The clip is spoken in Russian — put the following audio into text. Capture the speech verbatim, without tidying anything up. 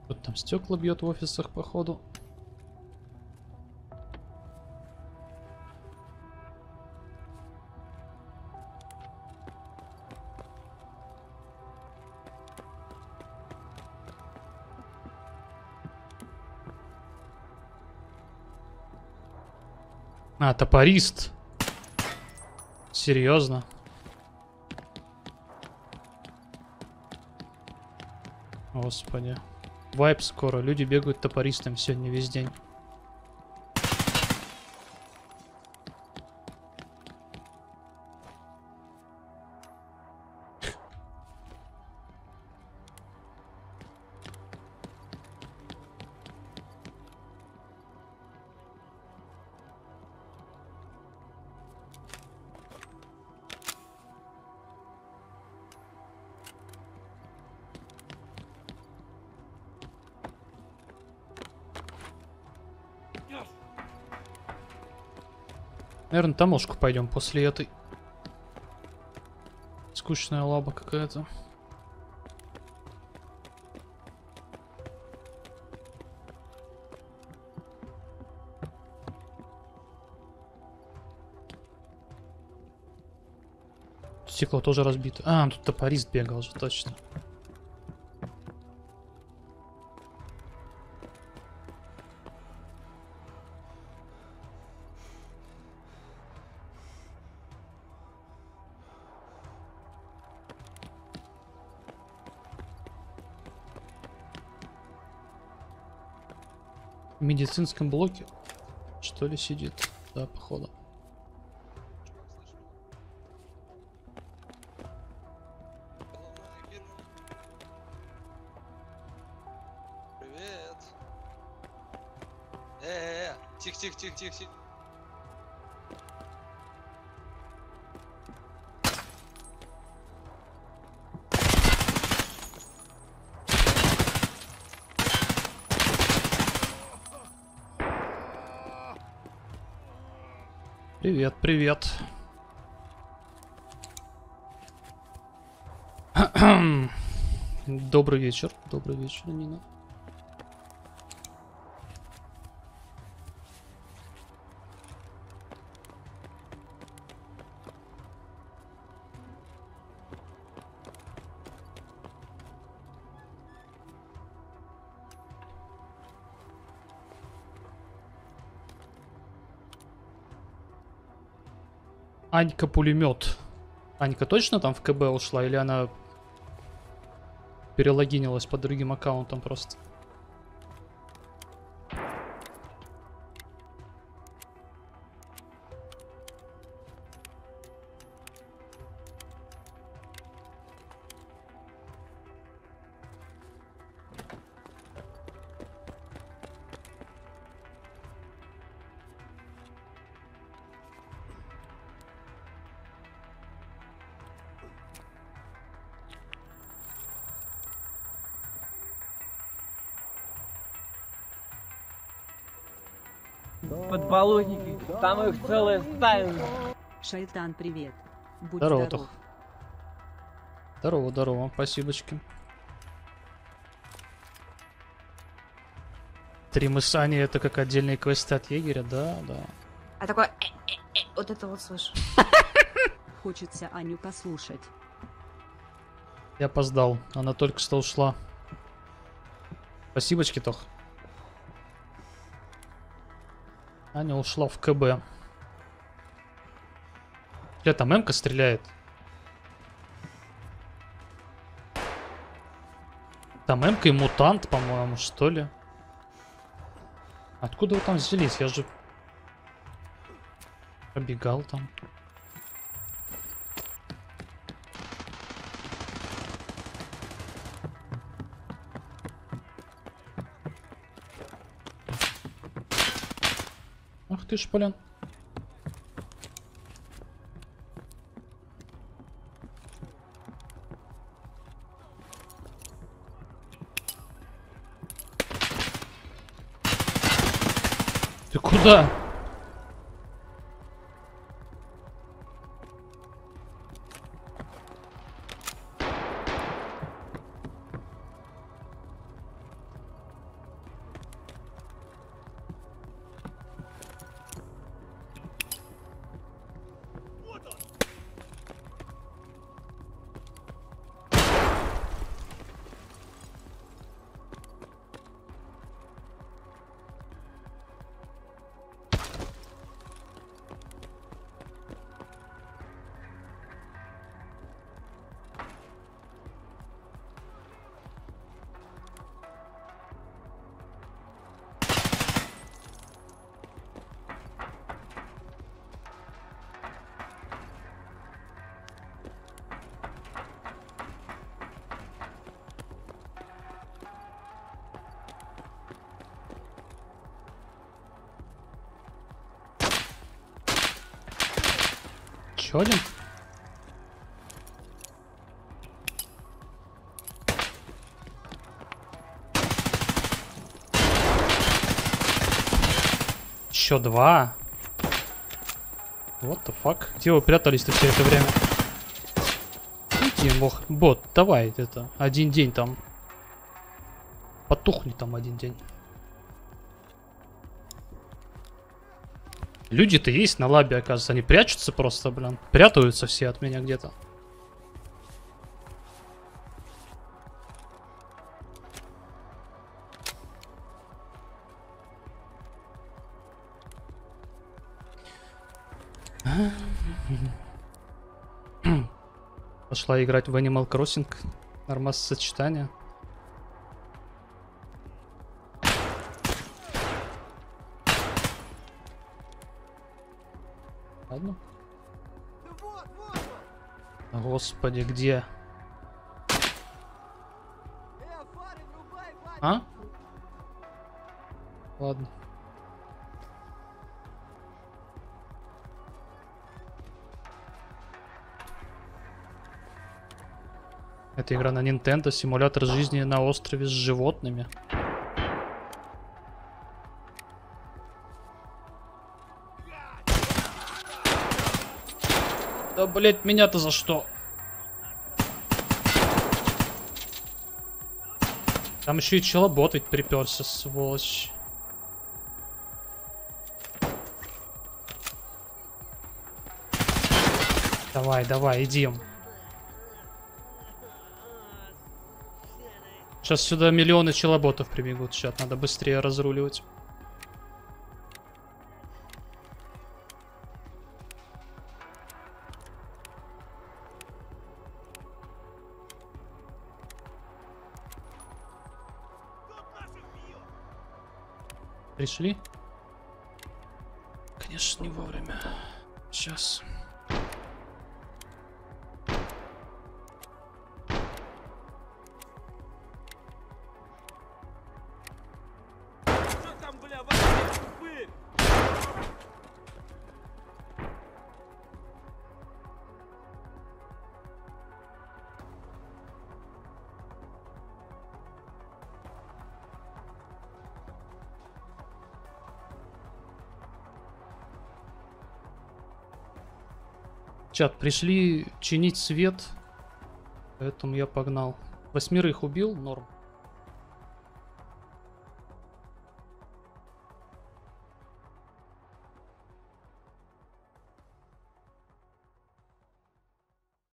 Вот там стекла бьет в офисах, походу. А, топорист. Серьезно? Господи. Вайп скоро. Люди бегают топористами сегодня весь день. Наверное, таможку пойдем после этой. Скучная лаба какая-то. Стекло тоже разбито. А, тут топорист бегал же, точно. В медицинском блоке, что ли, сидит? Да, походу. Привет. Э-э-э, тихо-тихо-тихо-тихо. Привет, привет. Добрый вечер, добрый вечер, Нина. Анька пулемет. Анька точно там в КБ ушла или она перелогинилась по другим аккаунтам просто? Подболотники, там их целая стая. Шайтан, привет. Будь Здорово, здоров. Тох. Здорово, здорово, спасибочки. Три мысания — это как отдельные квесты от егеря, да, да. А такое э, э, э, вот это вот слышу. Хочется Аню послушать. Я опоздал, она только что ушла. Спасибочки, Тох. Аня ушла в КБ. Бля, там Эмка стреляет. Там Эмка и мутант, по-моему, что ли? Откуда вы там взялись? Я же пробегал там. Ах ты ж, блин. Ты куда? Еще один? Еще два. What the fuck? Где вы прятались-то все это время? Иди, бог. Бот, давай это. Один день там. Потухни там один день. Люди-то есть на лабе, оказывается. Они прячутся просто, блин. Прятаются все от меня где-то. Пошла играть в Animal Crossing. Нормас сочетание. Ладно. Господи, где? А? Ладно. Это игра на Nintendo, симулятор жизни на острове с животными. Да, блять, меня-то за что? Там еще и челобот ведь приперся, сволочь. Давай, давай, идем. Сейчас сюда миллионы челоботов прибегут. Сейчас надо быстрее разруливать. Пришли? Конечно, не вовремя. Сейчас. Чат, пришли чинить свет, поэтому я погнал. Восьмерых убил, норм.